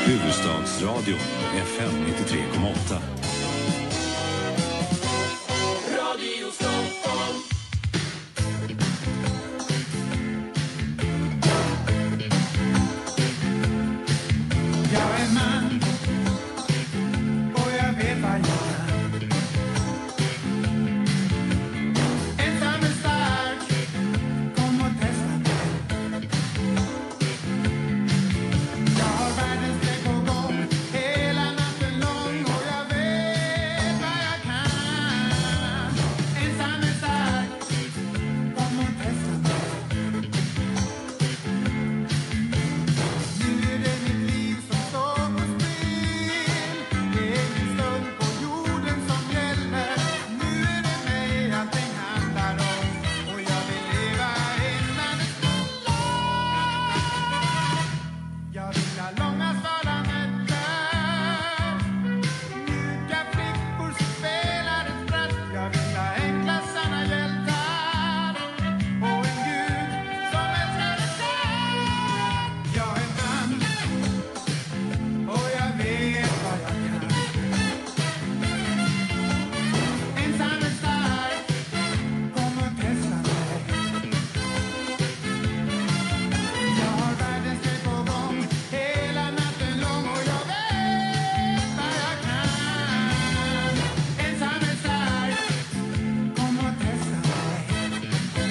Huvudstadsradio FM 93,8. Radio Stockholm. Jag är man och jag vet vad jag kan. Ensam är stark, kom och testa mig. Jag har världens väg på gång hela natten lång och jag vet vad jag kan. Ensam är stark, kom och testa mig. Nu är det mitt liv som står på spel. Det är min stund på jorden som gäller. Nu är det mig allting handlar om och jag vill leva innan det smäller. Jag vill ha långa svala nätter, mjuka flickor som spelar ett spratt. Jag vill ha enkla sanna hjältar och en gud som älskar ett sätt. Jag är man och jag vet vad jag kan. Ensam är stark, kom och testa mig. Jag har världens väg på gång hela natten lång och jag vet vad jag kan. Ensam är stark, kom och testa mig.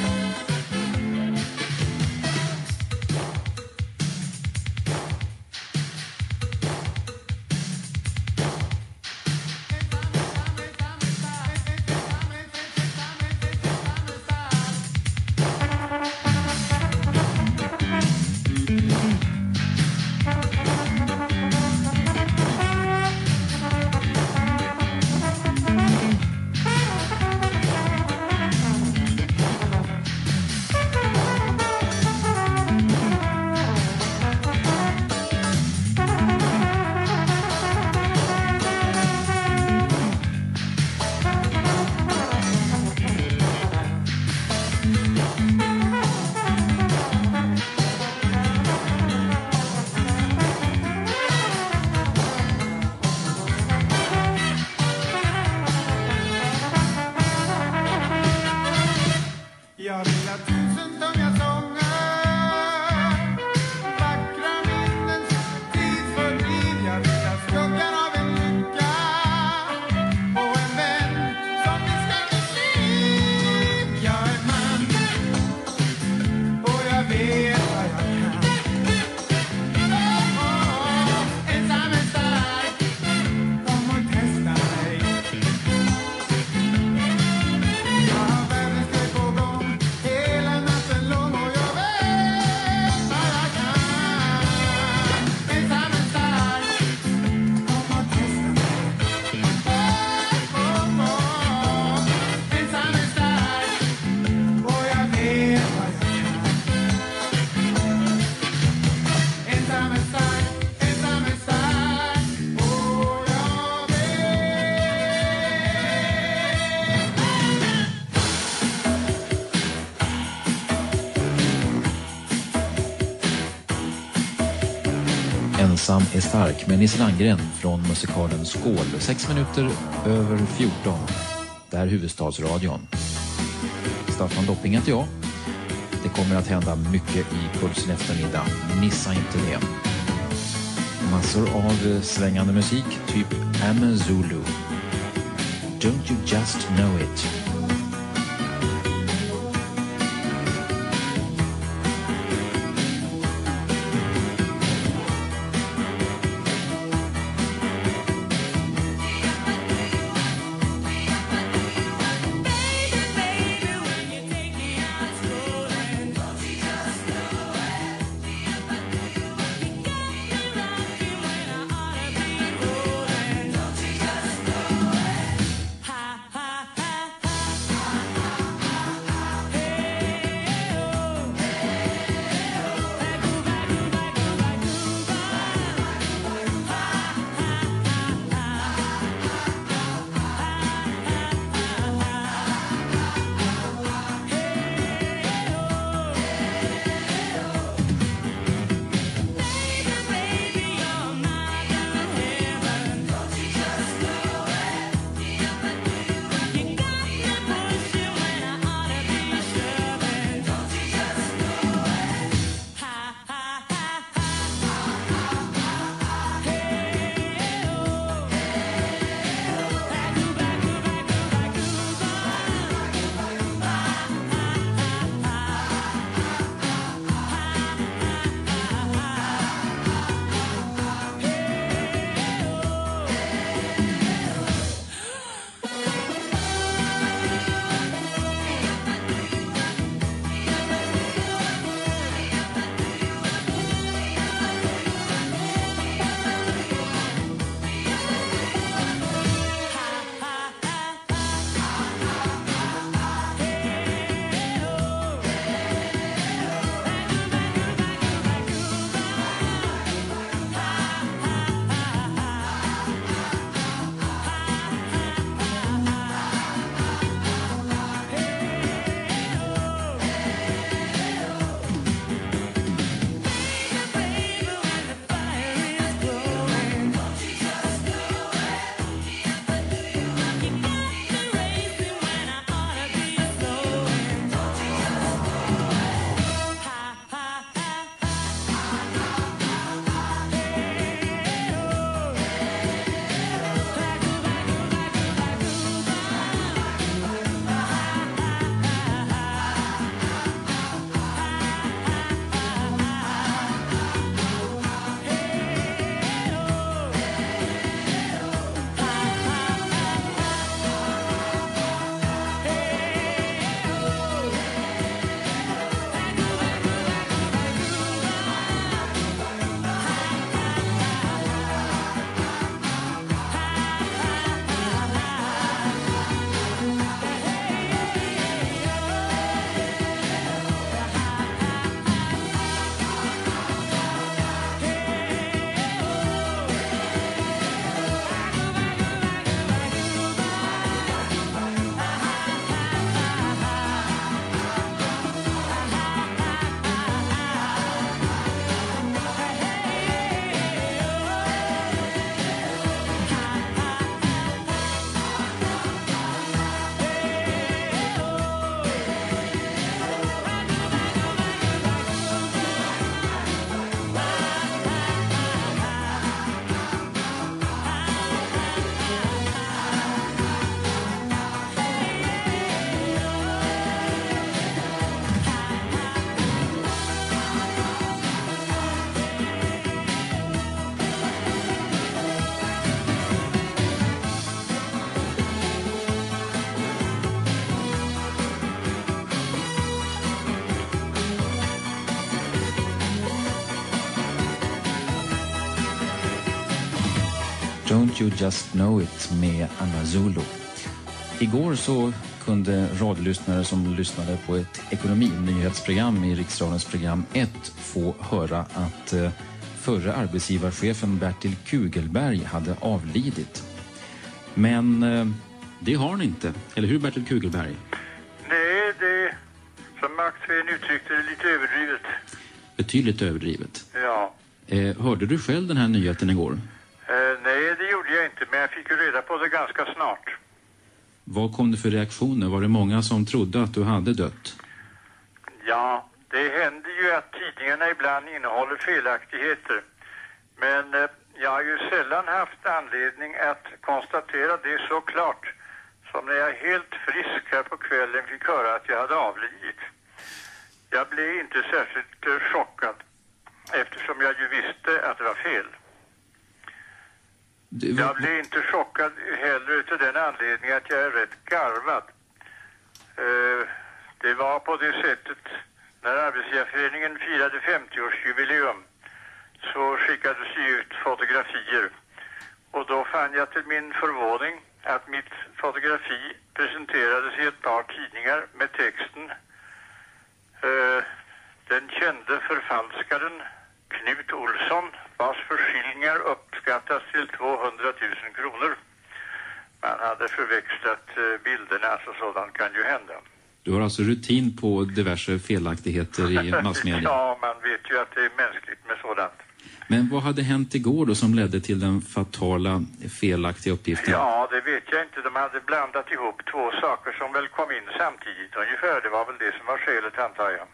Jag vill ha tusen tunga sånger, vackra minnen som tidsfördriv. Jag vill ha skuggan av en lycka och en vän som viskar mitt liv. Jag är man och jag vet vad jag kan. Ensam är stark, kom och testa mig. Jag har världens väg på gång hela natten lång och jag vet vad jag kan. Ensam är stark, kom och testa mig. Ensam är stark och jag vet vad jag kan. Ensam är stark, ensam är stark och jag Ensam är stark med Nisse Landgren från musikalen Skål. 6 minuter över 14. Det här är Huvudstadsradion. Staffan Dopping heter jag. Det kommer att hända mycket i Pulsen eftermiddag. Missa inte det. Massor av svängande musik, typ Amazulu. Don't you just know it? Ha ha ha ha. Don't You Just Know It med Anna Zulu. Igår så kunde radiolyssnare som lyssnade på ett ekonominyhetsprogram i Riksradions program 1 få höra att förre arbetsgivarchefen Bertil Kugelberg hade avlidit. Men det har han inte. Eller hur, Bertil Kugelberg? Nej, det som Max Sveen uttryckte det lite överdrivet. Betydligt överdrivet. Ja. Hörde du själv den här nyheten igår? Nej, det gjorde jag inte, men jag fick ju reda på det ganska snart. Vad kom det för reaktioner? Var det många som trodde att du hade dött? Ja, det händer ju att tidningarna ibland innehåller felaktigheter. Men jag har ju sällan haft anledning att konstatera det så klart som när jag helt frisk här på kvällen fick höra att jag hade avlidit. Jag blev inte särskilt chockad eftersom jag ju visste att det var fel. Jag blev inte chockad heller till den anledningen att jag är rätt garvad. Det var på det sättet när Arbetsgivarföreningen firade 50-årsjubileum så skickades det ut fotografier. Och då fann jag till min förvåning att mitt fotografi presenterades i ett par tidningar med texten den kände förfalskaren Knut Olsson, vars förskillningar uppskattas till 200 000 kronor. Man hade förväxlat bilderna, så sådant kan ju hända. Du har alltså rutin på diverse felaktigheter i massmedia? Ja, man vet ju att det är mänskligt med sådant. Men vad hade hänt igår då som ledde till den fatala felaktiga uppgiften? Ja, det vet jag inte. De hade blandat ihop två saker som väl kom in samtidigt ungefär. Det var väl det som var skälet, antar jag.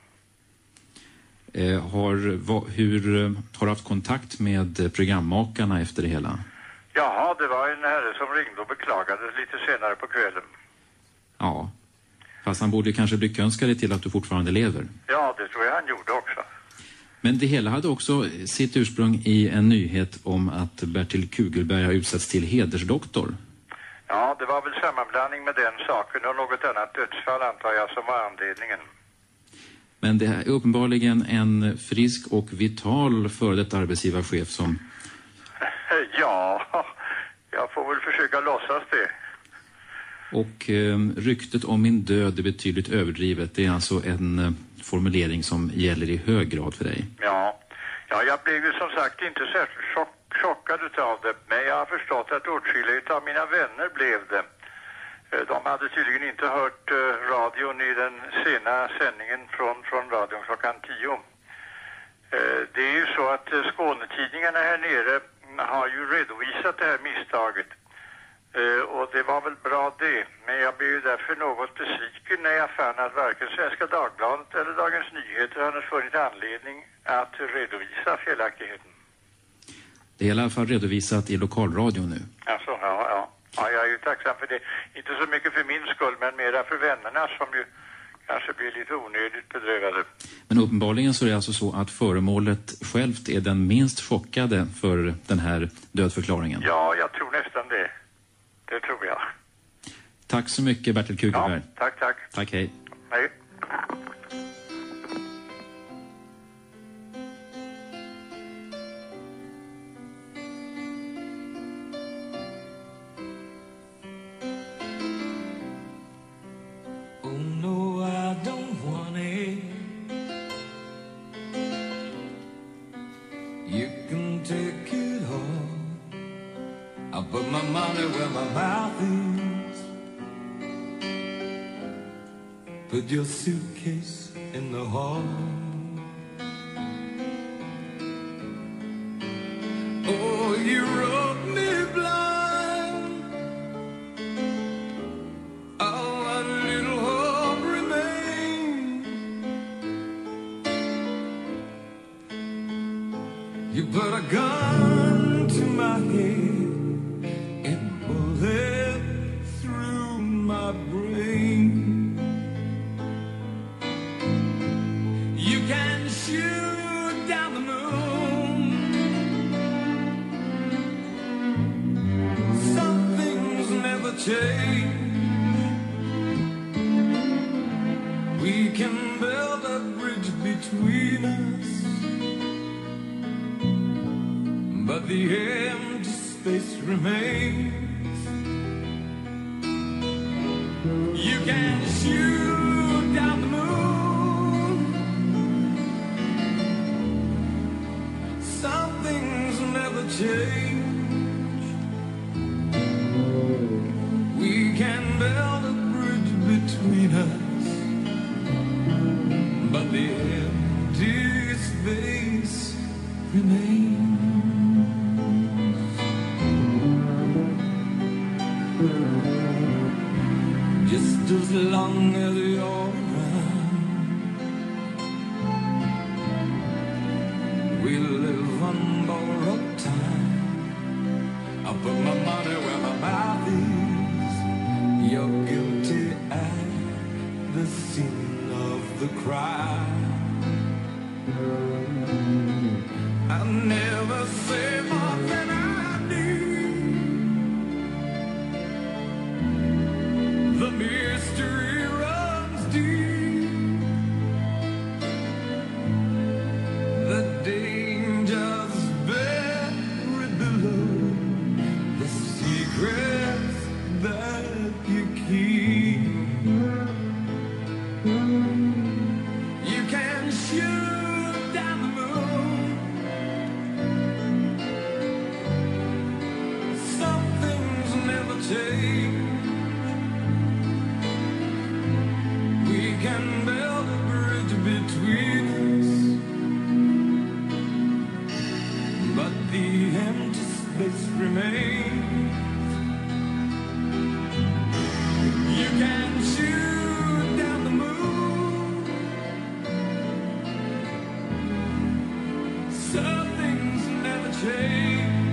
Har du haft kontakt med programmakarna efter det hela? Ja, det var en herre som ringde och beklagades lite senare på kvällen. Ja, fast han borde kanske lyckönska dig till att du fortfarande lever. Ja, det tror jag han gjorde också. Men det hela hade också sitt ursprung i en nyhet om att Bertil Kugelberg har utsatts till hedersdoktor. Ja, det var väl sammanblandning med den saken och något annat dödsfall, antar jag, som var anledningen. Men det är uppenbarligen en frisk och vital före detta arbetsgivarchef som... Ja, jag får väl försöka låtsas det. Och ryktet om min död är betydligt överdrivet. Det är alltså en formulering som gäller i hög grad för dig. Ja, jag blev ju som sagt inte särskilt chockad utav det. Men jag har förstått att åtskilliga av mina vänner blev det. De hade tydligen inte hört radion i den sena sändningen från radion klockan 10. Det är ju så att Skånetidningarna här nere har ju redovisat det här misstaget. Och det var väl bra det. Men jag blev ju därför något besviken när jag fann att varken Svenska Dagbladet eller Dagens Nyheter hade funnit anledning att redovisa felaktigheten. Det är i alla fall redovisat i lokalradion nu. Alltså, ja. Ja, jag är ju tacksam för det. Inte så mycket för min skull, men mera för vännerna som ju kanske blir lite onödigt bedrövade. Men uppenbarligen så är det alltså så att föremålet självt är den minst chockade för den här dödförklaringen. Ja, jag tror nästan det. Det tror jag. Tack så mycket, Bertil Kugelberg. Ja, tack. Tack, hej. Hej. You can take it all. I put my money where my mouth is. Put your suitcase in the hall. Oh, you wrote me blind. Oh, what little hope remains. You put a gun to my head and bullet through my brain. You can shoot down the moon. Some things never change. We can build a bridge between us, but the empty space remains. You can shoot down the moon. Some things never change. We can build a bridge between us, but the empty space remains. Just as long as you're around, we live on borrowed time. I'll put my money where my mouth is. You're guilty at the scene of the crime. I never say more than I need. The mystery runs deep. The danger's buried below. The secrets that you keep. You can shoot down the moon. Some things never change. We can build a bridge between us, but the empty space remains. You can shoot down the moon. Some things never change.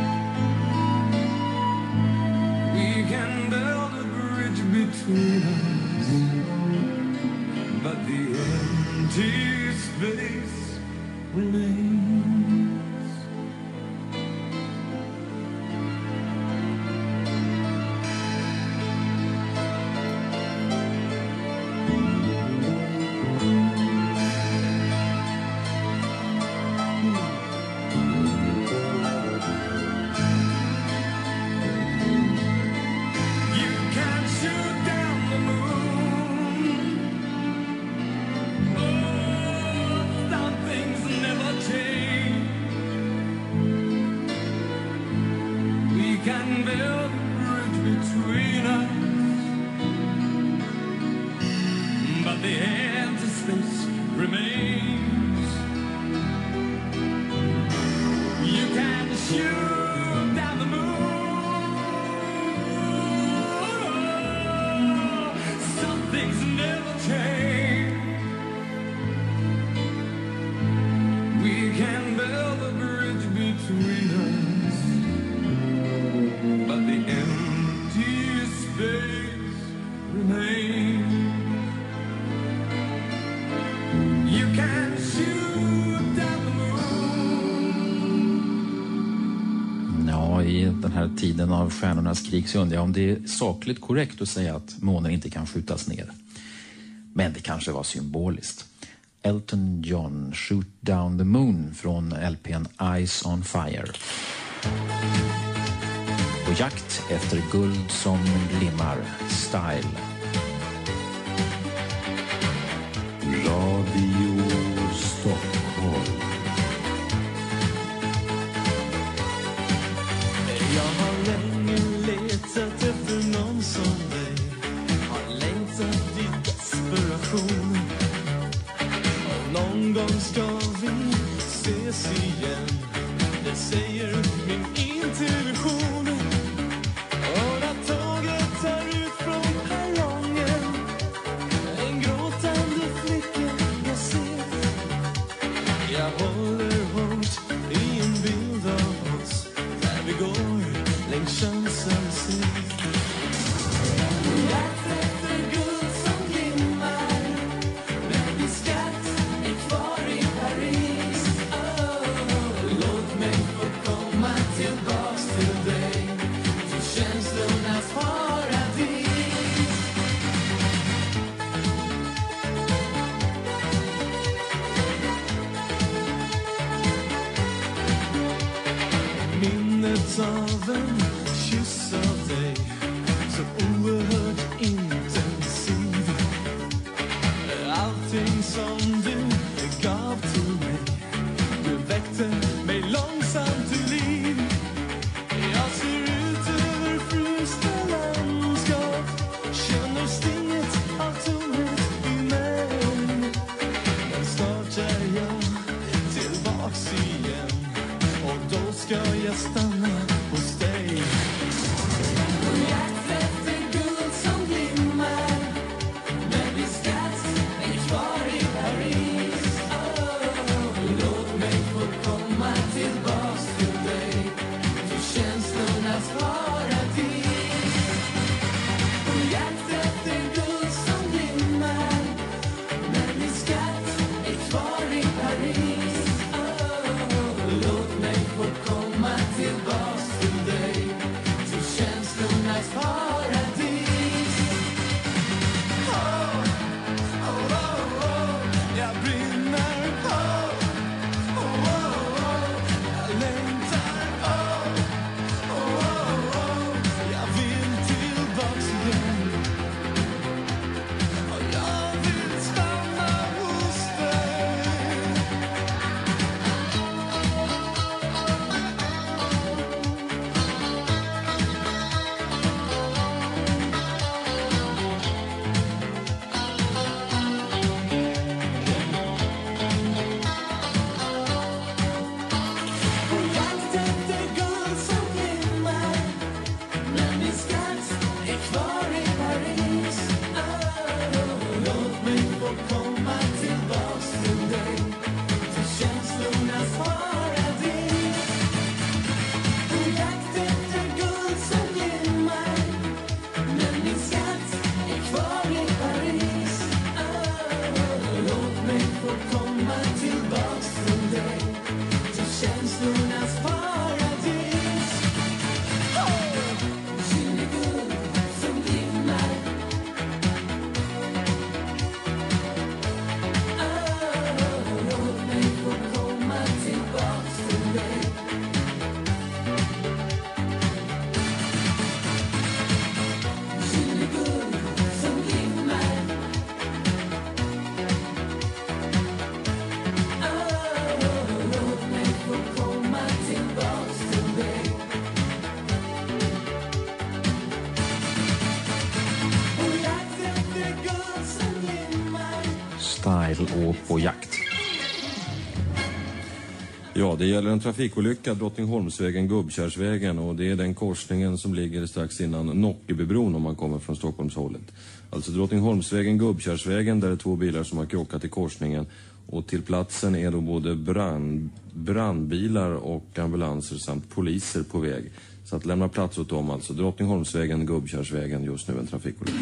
We can build a bridge between us, but the empty space remains. You can shoot down the moon. Oh, some things never change. We can build a bridge between us, but the empty space remains. You can shoot down the moon. Some things never change. We can build a bridge between us, but the empty space remains. You can shoot down the moon. Ja, i den här tiden av stjärnornas krig så undrar jag om det är sakligt korrekt att säga att månen inte kan skjutas ner. Men det kanske var symboliskt. Elton John, Shoot Down the Moon från LP:n Eyes on Fire. På jakt efter guld som glimmar, Style. Radio Stockholm. Jag har länge letat efter någon som dig. Har längtat i desperation. Och någon gång ska vi ses igen. Det säger min intuition. Och när tåget tar ut från perrongen, en gråtande flicka jag ser. Jag håller hårt i en bild av oss där vi går längs Champs-Élysées. Jakt efter guld som glimmar, men din skatt är kvar i Paris. Oh, låt mig få komma möts av en kyss av dig, så oerhört intensiv. Allting som du gav till mig, du väckte mig långsamt till liv. Jag ser ut över frysta landskap, känner stinget av tomhet i mig. Men snart är jag tillbaks igen, och då ska jag stanna hos dig. Och jag efter guld som glimmar, men min skatt är kvar i Paris. Låt mig få komma tillbaks till dig, till känslornas paradis. Och jag efter guld som glimmar, men min skatt är kvar i Paris. Låt mig få komma tillbaks till dig, till känslornas paradis. Jag brinner, jag längtar, jag vill tillbaks igen, och jag vill stanna hos dig. Och jakt efter guld som glimmar, men min skatt är kvar i Paris. Låt mig få komma tillbaks till dig, till känslornas paradis. Och jakt efter guld som glimmar, men min skatt är kvar i Paris. Låt mig få komma tillbaks till dig, till känslornas paradis. Kynneguld som glimmar, låt mig få komma tillbaks till dig. Kynneguld som glimmar, låt mig få komma tillbaks till dig. Och jakt efter guld som glimmar. Style och på jakt. Ja, det gäller en trafikolycka, Drottningholmsvägen, Gubbkärrsvägen, och det är den korsningen som ligger strax innan Nockebybron om man kommer från Stockholmshållet. Alltså Drottningholmsvägen, Gubbkärrsvägen, där det är 2 bilar som har krockat i korsningen, och till platsen är då både brandbilar och ambulanser samt poliser på väg. Så att lämna plats åt dem, alltså Drottningholmsvägen, Gubbkärrsvägen, just nu en trafikolycka.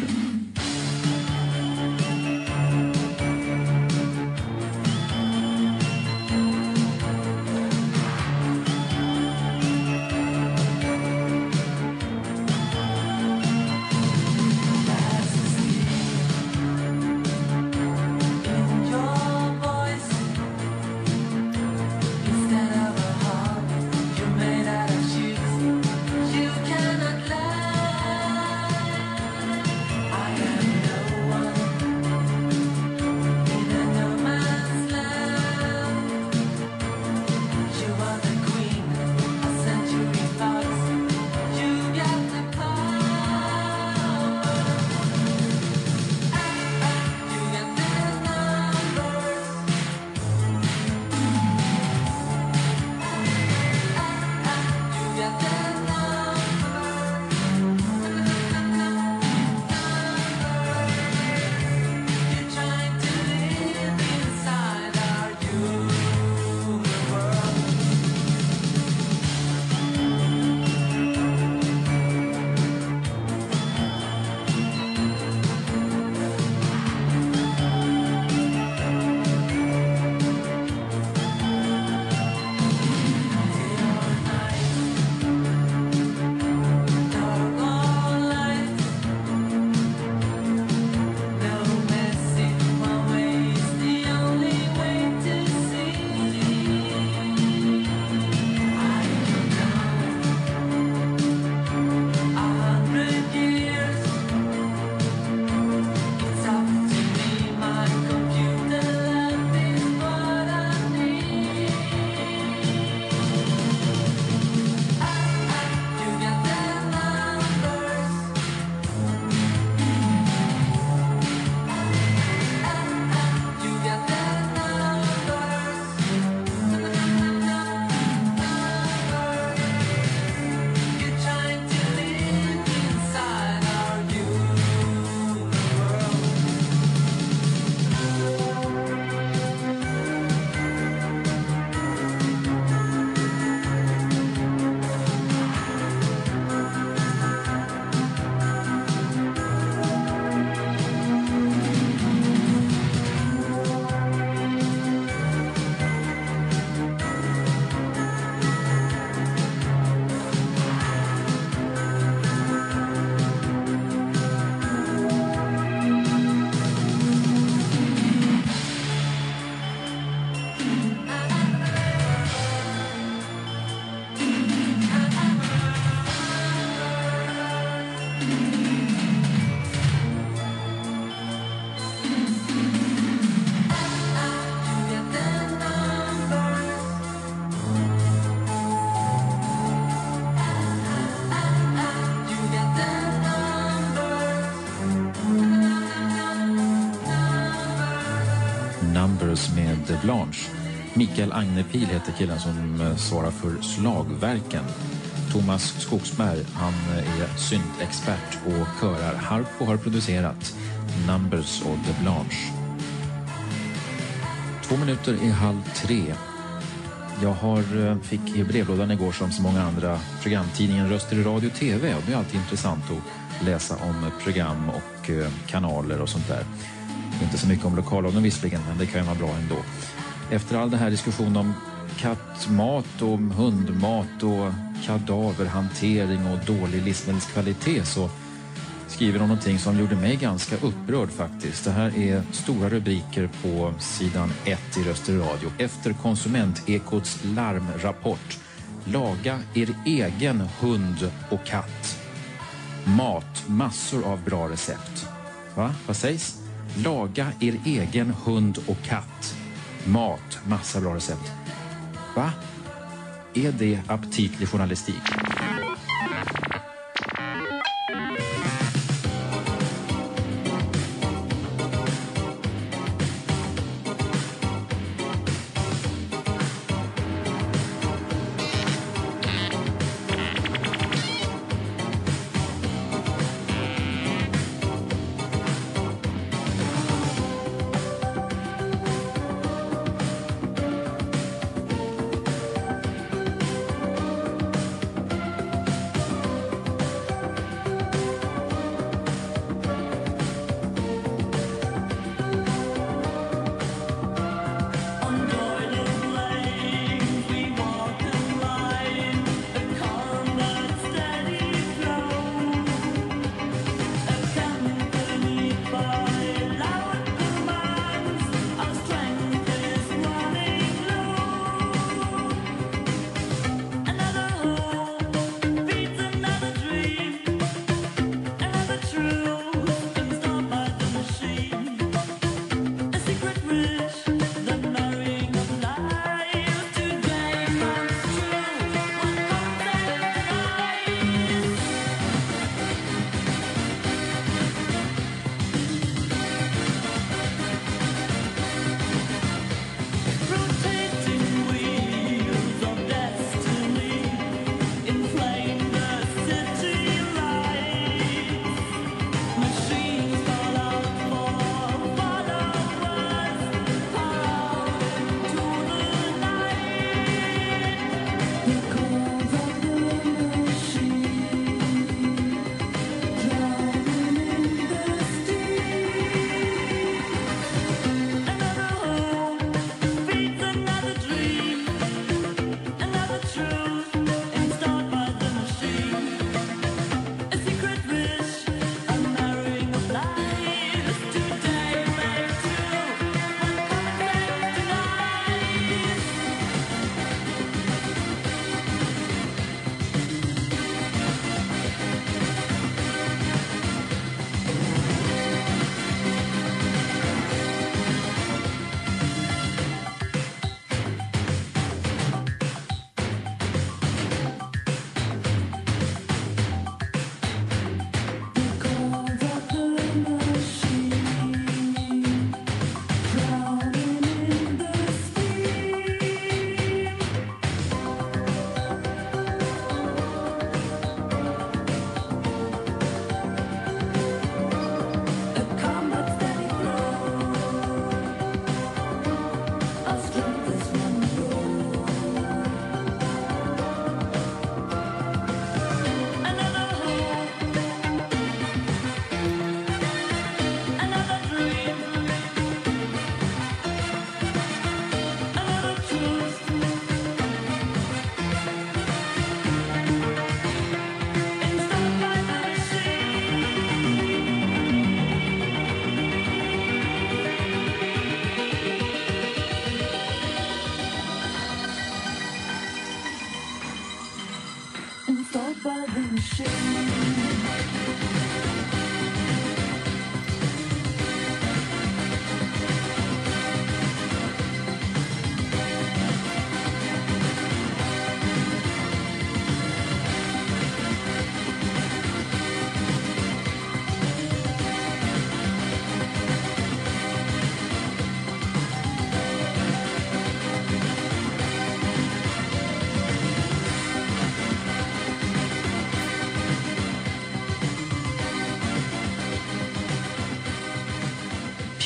I am Campus med Blanche. Mikael Agnepil heter killen som svarar för slagverken. Thomas Skogsberg, han är syntexpert och körar. Harpo har producerat Numbers och The Blanche. 2 minuter i 2:30. Jag fick i brevlådan igår som så många andra programtidningen Röster i radio och tv, och det är alltid intressant att läsa om program och kanaler och sånt där. Inte så mycket om lokalradion visserligen, men det kan ju vara bra ändå. Efter all den här diskussionen om kattmat och hundmat och kadaverhantering och dålig livsmedelskvalitet så skriver de någonting som gjorde mig ganska upprörd faktiskt. Det här är stora rubriker på sidan 1 i Röster i radio. Efter Konsumentekots larmrapport. Laga er egen hund och katt. Mat, massor av bra recept. Va? Vad sägs? Laga er egen hund och katt. Mat, massa bra recept. Va? Är det aptitlig journalistik?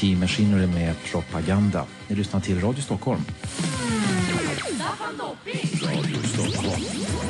Key Machinery med Propaganda. Ni lyssnar till Radio Stockholm. Staffan Dopping. Radio Stockholm.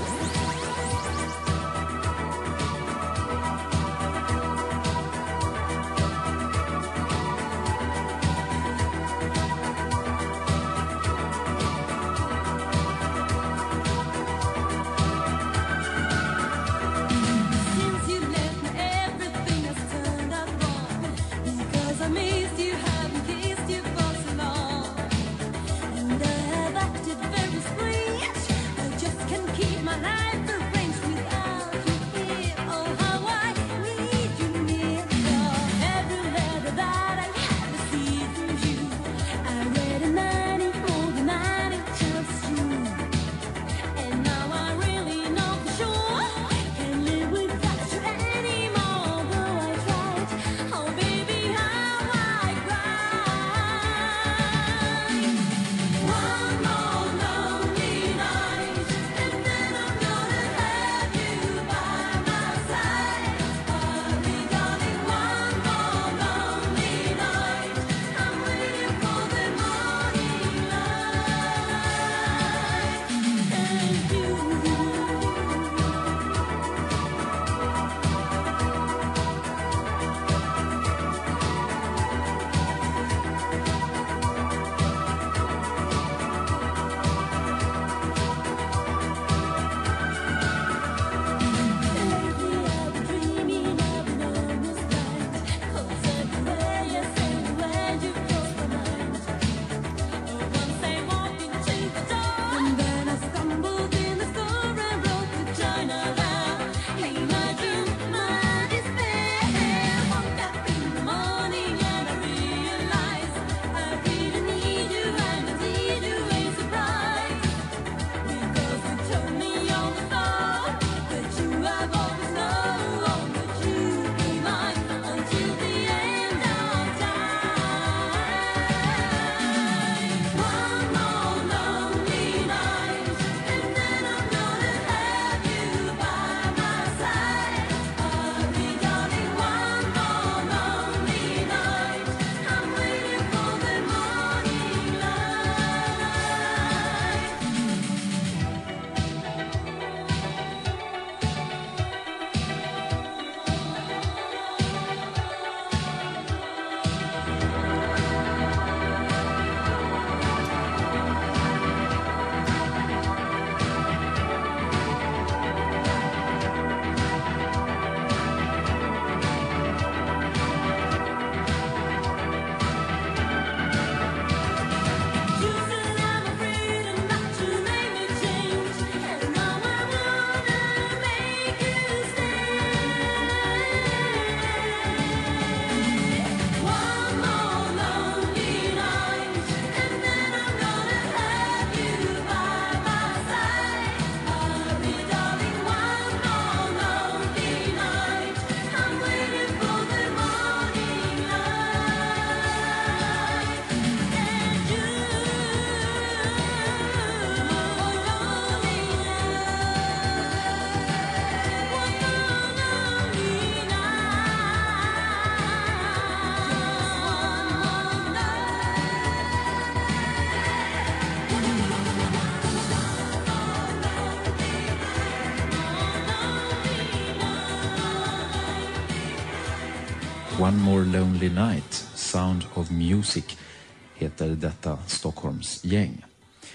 One More Lonely Night, Sound of Music heter detta Stockholms gäng.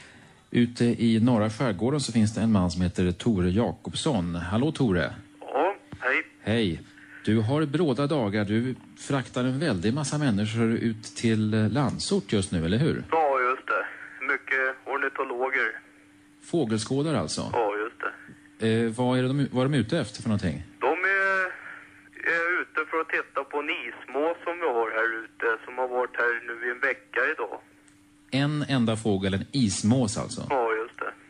Ute i norra skärgården så finns det en man som heter Tore Jakobsson. Hallå Tore. Ja, hej. Hej. Du har bråda dagar. Du fraktar en väldig massa människor ut till Landsort just nu, eller hur? Ja, just det. Mycket ornitologer. Fågelskådare alltså? Ja, just det. Vad är de ute efter för någonting? De är ute för att titta på en ismås som vi har här ute, som har varit här nu i en vecka idag. En enda fågel, en ismås alltså? Ja, just det.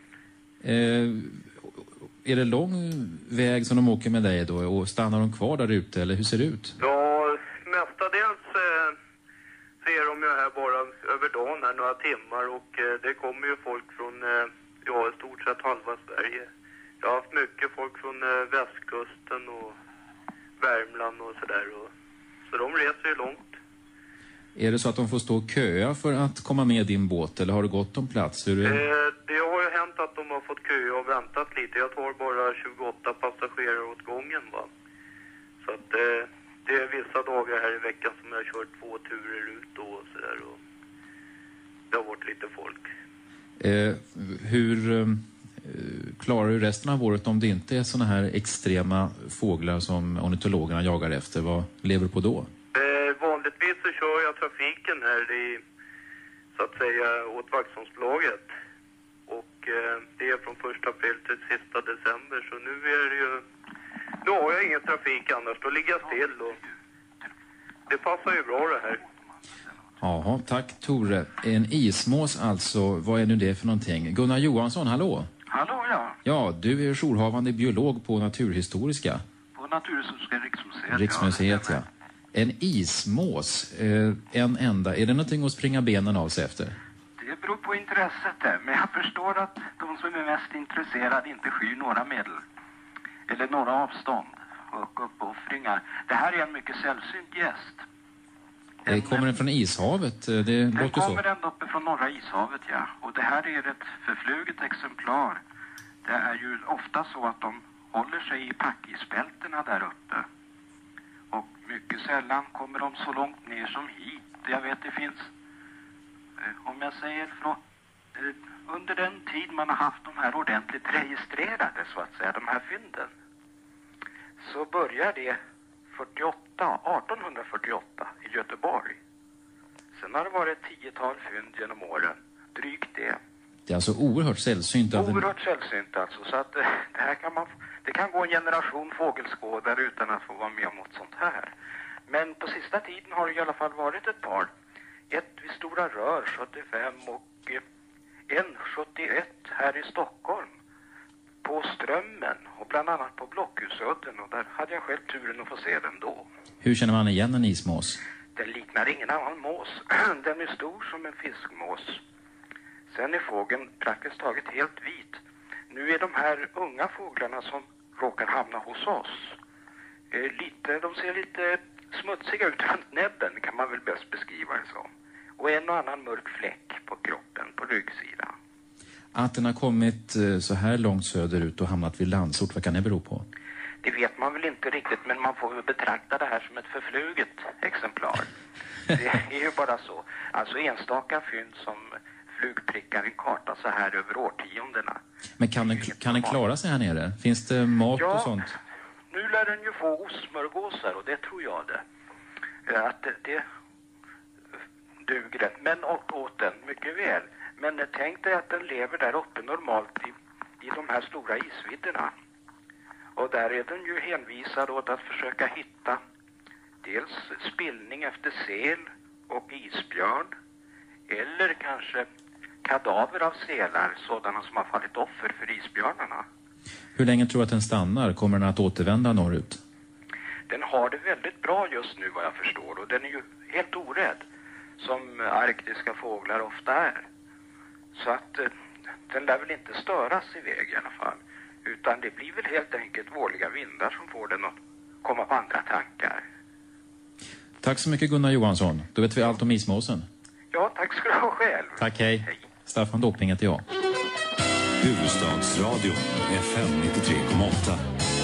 Är det lång väg som de åker med dig då, och stannar de kvar där ute, eller hur ser det ut? Ja, mestadels så är de ju här bara över dagen här några timmar, och det kommer ju folk från i stort sett halva Sverige. Jag har haft mycket folk från västkusten och Värmland och sådär, så de reser ju långt. Är det så att de får stå och köa för att komma med din båt eller har det gått om plats? Hur är det? Det har ju hänt att de har fått köa och väntat lite. Jag tar bara 28 passagerare åt gången, va. Så att det är vissa dagar här i veckan som jag har kört 2 turer ut och sådär. Och det har varit lite folk. Hur klarar du resten av året om det inte är såna här extrema fåglar som ornitologerna jagar efter? Vad lever du på då? Vanligtvis så kör jag trafiken här i, så att säga, åt Vaxholmsbolaget. Och det är från 1 april till sista december. Så nu är det ju... Nu har jag ingen trafik annars. Då ligger jag still och... Det passar ju bra det här. Jaha, tack Tore. En ismås alltså, vad är nu det för någonting? Gunnar Johansson, hallå? Hallå, ja. Ja, du är jourhavande biolog på Naturhistoriska. På Naturhistoriska Riksmuseet. Riksmuseet, ja. En ismås, en enda. Är det någonting att springa benen av sig efter? Det beror på intresset där. Men jag förstår att de som är mest intresserade inte skyr några medel. Eller några avstånd och uppoffringar. Det här är en mycket sällsynt gäst. Kommer den från ishavet? Den kommer ända uppe från norra ishavet, ja. Och det här är ett förfluget exemplar. Det är ju ofta så att de håller sig i packisbältena där uppe. Och mycket sällan kommer de så långt ner som hit. Jag vet det finns, om jag säger under den tid man har haft de här ordentligt registrerade så att säga, de här fynden. Så börjar det 1848 i Göteborg. Sen har det varit 10-tal fynd genom åren. Drygt det. Det är alltså oerhört sällsynt. Oerhört sällsynt alltså. Så att det här det kan gå en generation fågelskådare utan att få vara med om något sånt här. Men på sista tiden har det i alla fall varit ett par. Ett vid Stora Rör 75 och en 71 här i Stockholm. På Strömmen och bland annat på Blockhusudden, och där hade jag själv turen att få se den då. Hur känner man igen en ismås? Den liknar ingen annan mås. Den är stor som en fiskmås. Sen är fågeln praktiskt taget helt vit. Nu är de här unga fåglarna som råkar hamna hos oss de ser lite smutsiga ut runt näbben, kan man väl bäst beskriva det som. Och en och annan mörk fläck på kroppen, på ryggsidan. Att den har kommit så här långt söderut och hamnat vid Landsort, vad kan det bero på? Det vet man väl inte riktigt, men man får väl betrakta det här som ett förfluget exemplar. Det är ju bara så. Alltså enstaka fynd som flugprickar en karta så här över årtiondena. Men kan den klara sig här nere? Finns det mat och sånt? Nu lär den ju få osmörgåsar, och det tror jag det. Att det duger. Men åt den mycket väl. Men tänk dig att den lever där uppe normalt i de här stora isvidderna. Och där är den ju hänvisad åt att försöka hitta dels spillning efter sel och isbjörn, eller kanske kadaver av selar, sådana som har fallit offer för isbjörnarna. Hur länge tror du att den stannar? Kommer den att återvända norrut? Den har det väldigt bra just nu vad jag förstår, och den är ju helt orädd, som arktiska fåglar ofta är. Så att den lär väl inte störas iväg i alla fall. Utan det blir väl helt enkelt vårliga vindar som får den att komma på andra tankar. Tack så mycket Gunnar Johansson. Då vet vi allt om ismåsen. Ja, tack ska du ha själv. Tack, hej. Staffan Doping heter jag. Huvudstadsradio FM 93,8.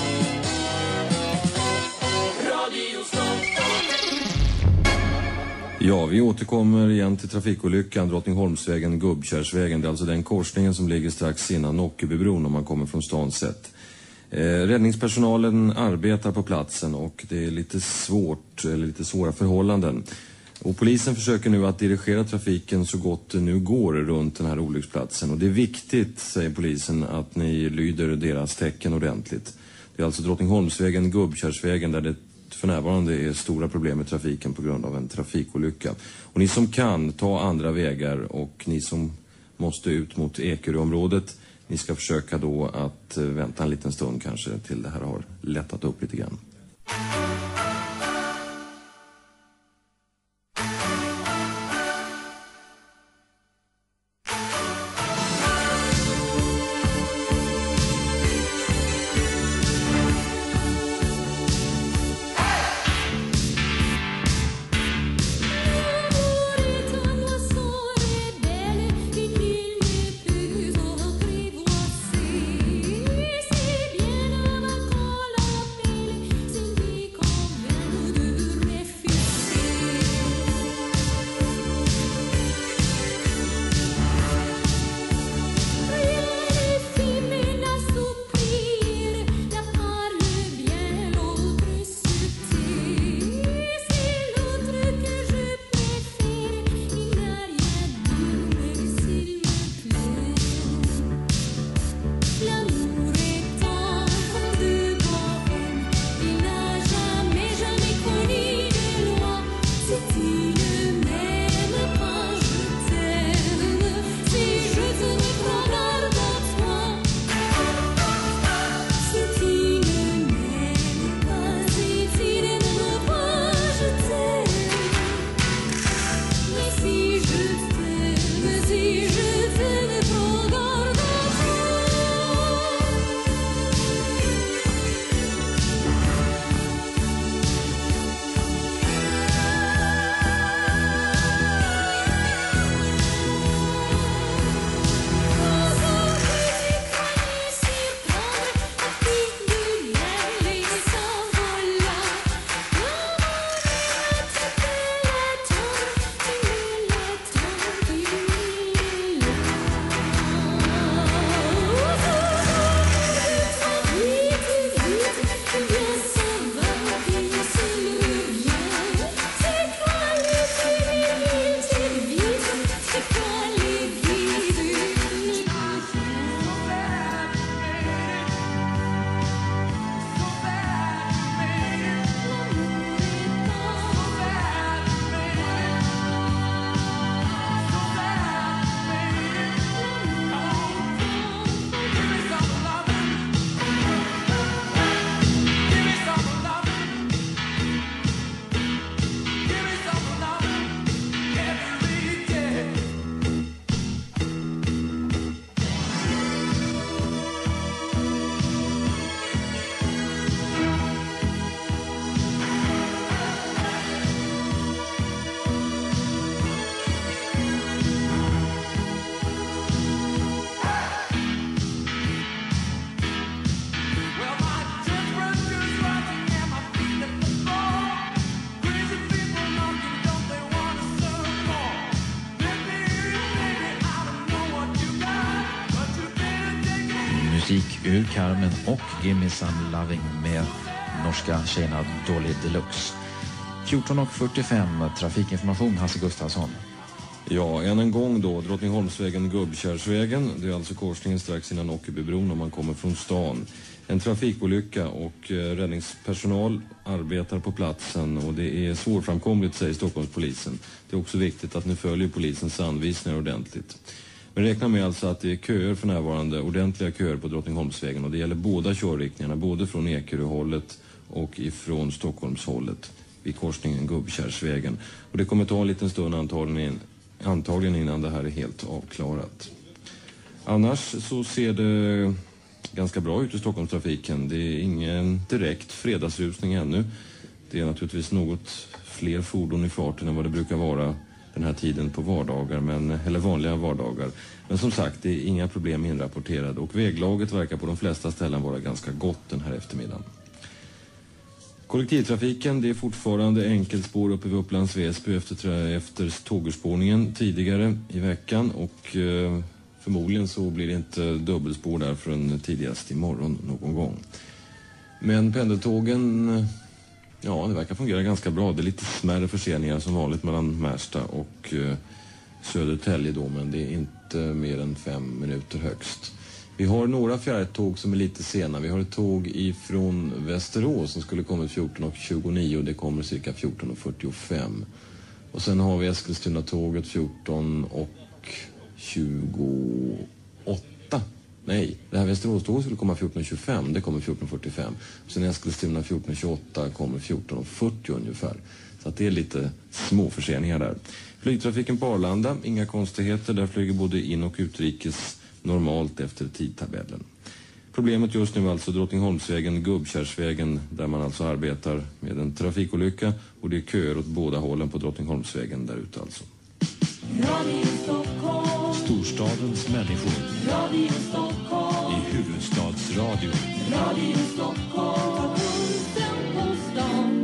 Ja, vi återkommer igen till trafikolyckan Drottningholmsvägen, Gubbkärrsvägen. Det är alltså den korsningen som ligger strax innan Nockebybron om man kommer från stans sätt. Räddningspersonalen arbetar på platsen och det är lite svåra förhållanden. Och polisen försöker nu att dirigera trafiken så gott det nu går runt den här olycksplatsen. Och det är viktigt, säger polisen, att ni lyder deras tecken ordentligt. Det är alltså Drottningholmsvägen, Gubbkärrsvägen där det för närvarande är stora problem med trafiken på grund av en trafikolycka. Och ni som kan, ta andra vägar, och ni som måste ut mot Ekeröområdet, ni ska försöka då att vänta en liten stund kanske till det här har lättat upp lite grann. nu Carmen och Gimme Some Loving med norska tjejerna Dolly Deluxe. 14:45 trafikinformation, Hasse Gustafsson. Ja, än en gång då, Drottningholmsvägen, Gubbkärrsvägen. Det är alltså korsningen strax innan Ockebybron om man kommer från stan. En trafikolycka och räddningspersonal arbetar på platsen och det är svårframkomligt, säger Stockholmspolisen. Det är också viktigt att ni följer polisens anvisningar ordentligt. Men räkna med alltså att det är köer för närvarande, ordentliga köer på Drottningholmsvägen och det gäller båda körriktningarna, både från Ekeröhållet och ifrån Stockholmshållet vid korsningen Gubbkärrsvägen. Och det kommer ta en liten stund antagligen innan det här är helt avklarat. Annars så ser det ganska bra ut i Stockholmstrafiken. Det är ingen direkt fredagsrusning ännu. Det är naturligtvis något fler fordon i farten än vad det brukar vara den här tiden på vardagar, eller vanliga vardagar. Men som sagt, det är inga problem inrapporterade och väglaget verkar på de flesta ställen vara ganska gott den här eftermiddagen. Kollektivtrafiken, det är fortfarande enkelspår uppe vid Upplands Väsby efter tågurspårningen tidigare i veckan och förmodligen så blir det inte dubbelspår där förrän tidigast imorgon någon gång. Men pendeltågen, ja, det verkar fungera ganska bra. Det är lite smärre förseningar som vanligt mellan Märsta och Södertälje då, men det är inte mer än 5 minuter högst. Vi har några fjärrtåg som är lite sena. Vi har ett tåg ifrån Västerås som skulle komma 14:29 och det kommer cirka 14:45. Och sen har vi Eskilstuna-tåget 14:28. Nej, det här Västerås-tåget skulle komma 14:25, det kommer 14:45. Sen Eskilstuna 14:28 kommer 14:40 ungefär. Så att det är lite små förseningar där. Flygtrafiken på Arlanda, inga konstigheter. Där flyger både in- och utrikes normalt efter tidtabellen. Problemet just nu är alltså Drottningholmsvägen, Gubbkärrsvägen, där man alltså arbetar med en trafikolycka och det är köer åt båda hållen på Drottningholmsvägen där ute alltså. Radio Stockholm. Storstadens människor Radio Stockholm. i huvudstadsradio. Radio Stockholm. Pulsen på stan.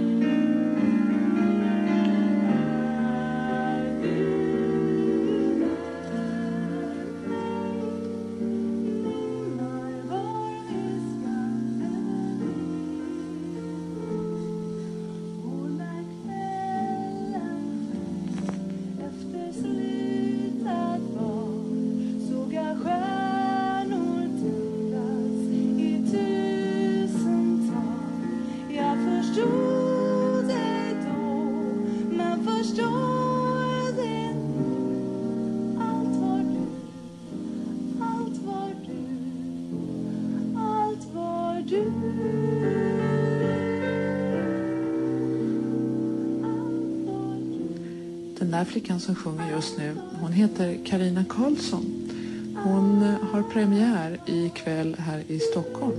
Den där flickan som sjunger just nu, hon heter Carina Karlsson. Hon har premiär ikväll här i Stockholm,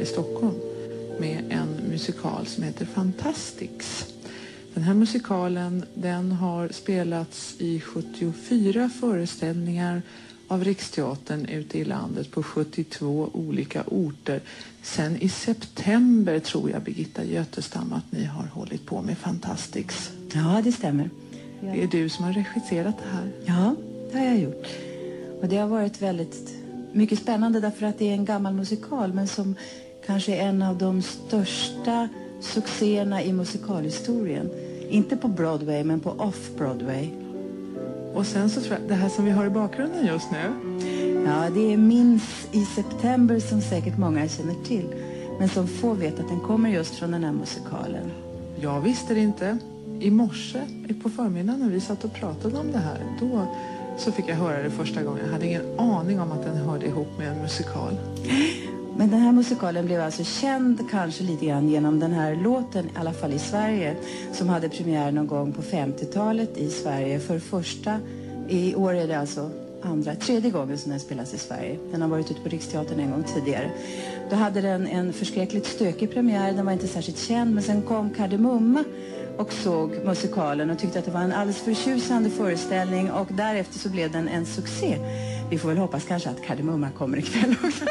med en musikal som heter Fantastics. Den här musikalen, den har spelats i 74 föreställningar av Riksteatern ute i landet på 72 olika orter. Sen i september tror jag, Birgitta Götestam, att ni har hållit på med Fantastics. Ja, det stämmer. Det är du som har regisserat det här. Ja, det har jag gjort. Och det har varit väldigt mycket spännande därför att det är en gammal musikal men som kanske är en av de största succéerna i musikalhistorien. Inte på Broadway men på Off-Broadway. Och sen så tror jag, det här som vi har i bakgrunden just nu. Ja, det är Minns i september som säkert många känner till. Men som få vet att den kommer just från den här musikalen. Jag visste det inte. I morse på förmiddagen när vi satt och pratade om det här, då så fick jag höra det första gången. Jag hade ingen aning om att den hörde ihop med en musikal. Men den här musikalen blev alltså känd kanske lite grann genom den här låten, i alla fall i Sverige, som hade premiär någon gång på 50-talet i Sverige. För första, i år är det alltså tredje gången som den spelas i Sverige. Den har varit ute på Riksteatern en gång tidigare. Då hade den en förskräckligt stökig premiär, den var inte särskilt känd, men sen kom Kardemumma och såg musikalen och tyckte att det var en alldeles förtjusande föreställning och därefter så blev den en succé. Vi får väl hoppas kanske att Kardemumma kommer ikväll också.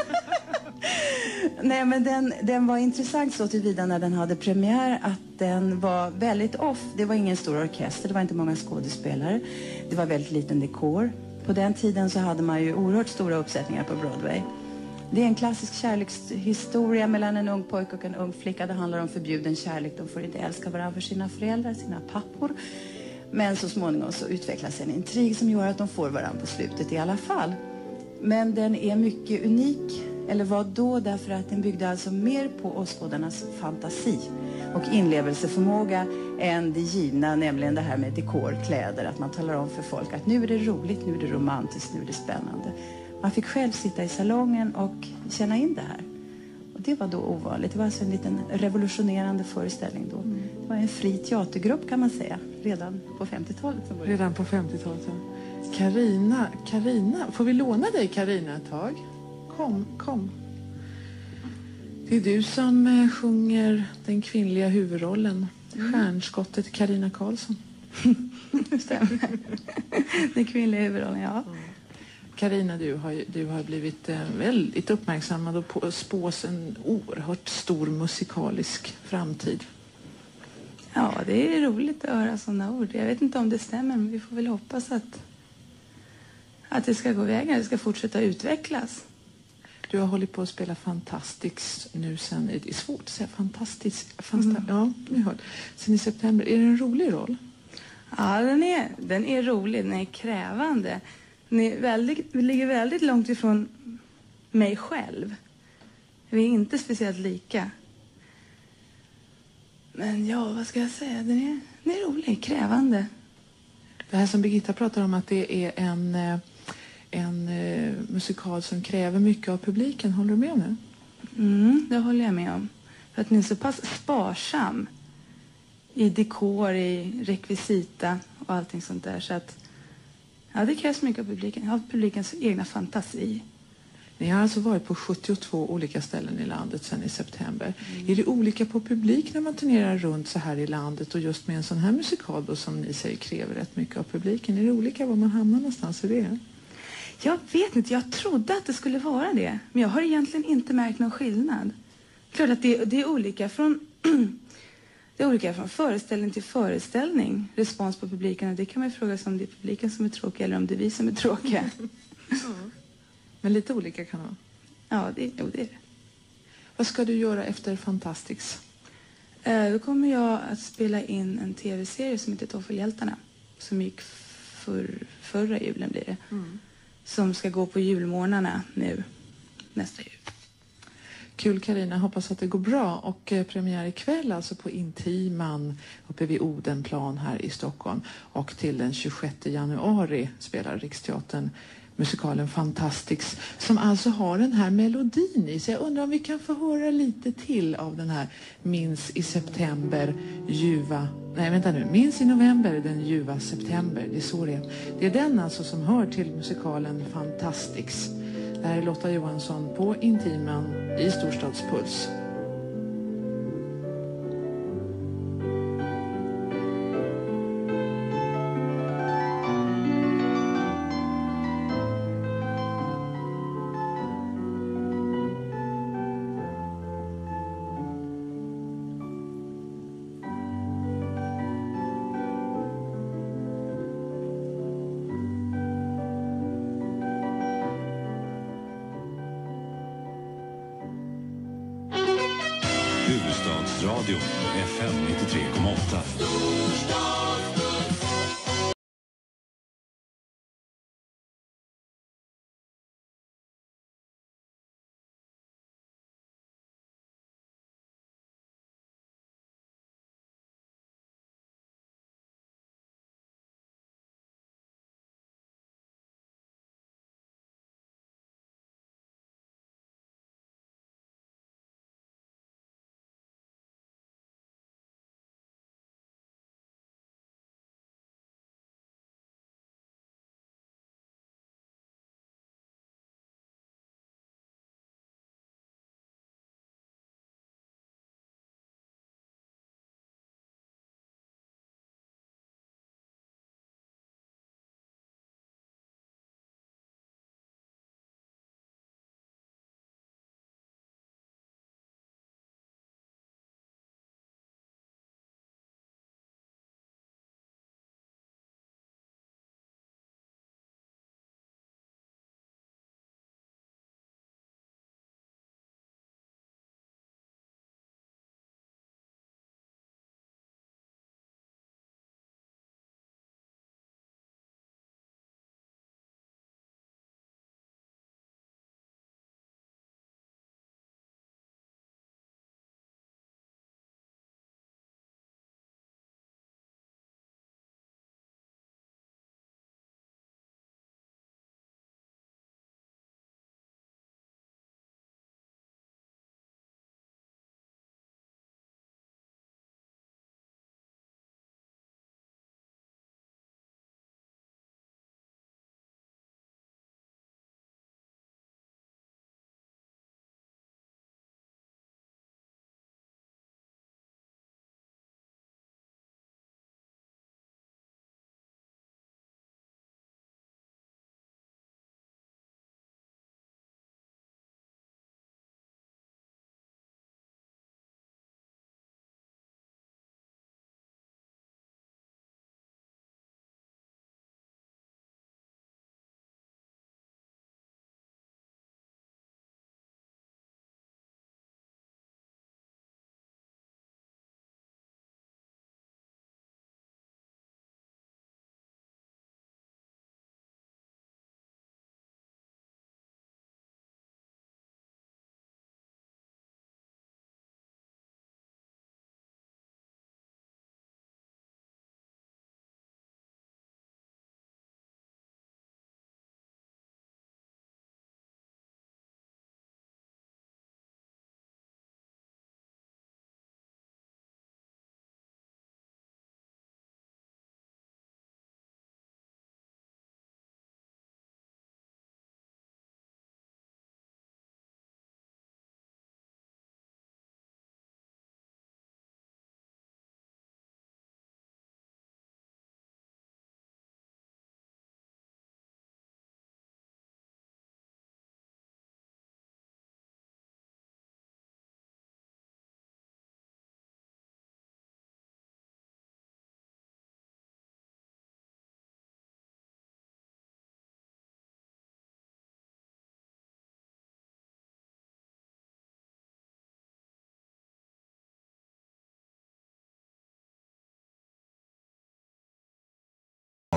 Nej, men den var intressant så tillvida när den hade premiär att den var väldigt off. Det var ingen stor orkester, det var inte många skådespelare. Det var väldigt liten dekor. På den tiden så hade man ju oerhört stora uppsättningar på Broadway. Det är en klassisk kärlekshistoria mellan en ung pojke och en ung flicka. Det handlar om förbjuden kärlek. De får inte älska varandra för sina föräldrar, sina pappor. Men så småningom så utvecklas en intrig som gör att de får varandra på slutet i alla fall. Men den är mycket unik. Eller vad då? Därför att den byggde alltså mer på åskådarnas fantasi och inlevelseförmåga än det givna, nämligen det här med dekorkläder. Att man talar om för folk att nu är det roligt, nu är det romantiskt, nu är det spännande. Man fick själv sitta i salongen och känna in det här. Och det var då ovanligt. Det var alltså en liten revolutionerande föreställning då. Det var en fri teatergrupp kan man säga. Redan på 50-talet. Redan på 50-talet, ja. Carina, får vi låna dig Carina ett tag? Kom. Det är du som sjunger den kvinnliga huvudrollen. Stjärnskottet Carina Karlsson. Stämmer. Den kvinnliga huvudrollen, ja. Carina, du har blivit väldigt uppmärksammad och spås en oerhört stor musikalisk framtid. Ja, det är roligt att höra sådana ord. Jag vet inte om det stämmer, men vi får väl hoppas att det ska gå vägen, att det ska fortsätta utvecklas. Du har hållit på att spela fantastiskt nu sen, det är svårt att säga fantastiskt, ja, ni hör. Sen i september. Är det en rolig roll? Ja, den är rolig, den är krävande. Den ligger väldigt långt ifrån mig själv. Vi är inte speciellt lika. Men ja, vad ska jag säga? Den är rolig, krävande. Det här som Birgitta pratar om, att det är en musikal som kräver mycket av publiken. Håller du med om det? Det håller jag med om. För att den är så pass sparsam i dekor, i rekvisita och allting sånt där. Så att ja, det krävs mycket av publikens egna fantasi. Ni har alltså varit på 72 olika ställen i landet sedan i september. Är det olika på publik när man turnerar runt så här i landet och just med en sån här musikal då, som ni säger kräver rätt mycket av publiken? Är det olika var man hamnar någonstans i det? Jag vet inte, jag trodde att det skulle vara det. Men jag har egentligen inte märkt någon skillnad. Klart att det är olika från föreställning till föreställning. Respons på publiken. Det kan man fråga sig om det är publiken som är tråkig eller om det är vi som är tråkiga. Men lite olika kan det vara. Ja, det är det. Vad ska du göra efter Fantastics? Då kommer jag att spela in en tv-serie som heter Toffelhjältarna. Som gick förra julen blir det. Som ska gå på julmorgnarna nu. Nästa jul. Kul Carina, hoppas att det går bra. Och premiär ikväll alltså på Intiman uppe vid Odenplan här i Stockholm. Och till den 26 januari spelar Riksteatern musikalen Fantastics, som alltså har den här melodin i. Så jag undrar om vi kan få höra lite till av den här Minns i september, Minns i november, den ljuva september. Det är så det är. Det är den alltså som hör till musikalen Fantastics. Det här är Lotta Johansson på Intiman i Storstadspuls. Huvudstadsradio FM 93,8.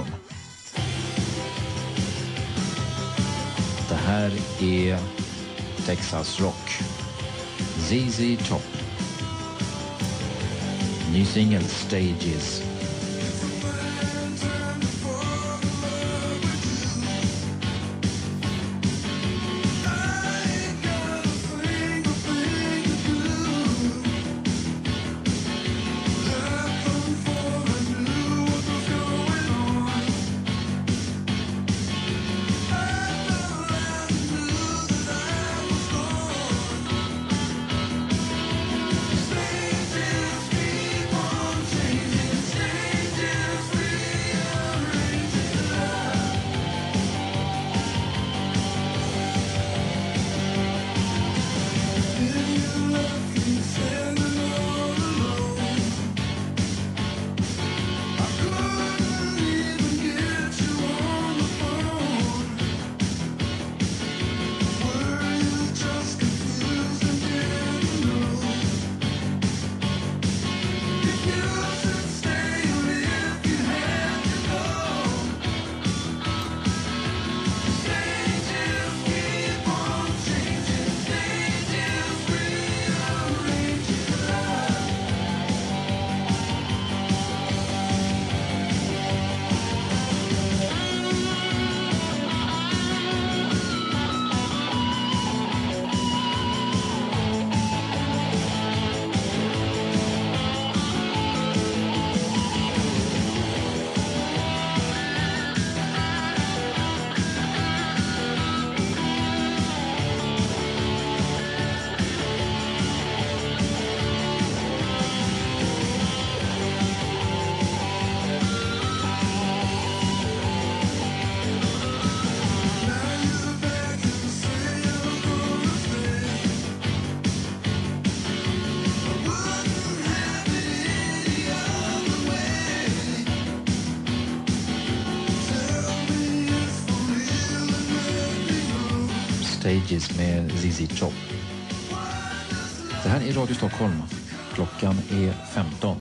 Stockholm. Det här är Texas Rock. ZZ Top. Ny singel Stages. Stages med ZZ Top. Det här är Radio Stockholm. Klockan är 15.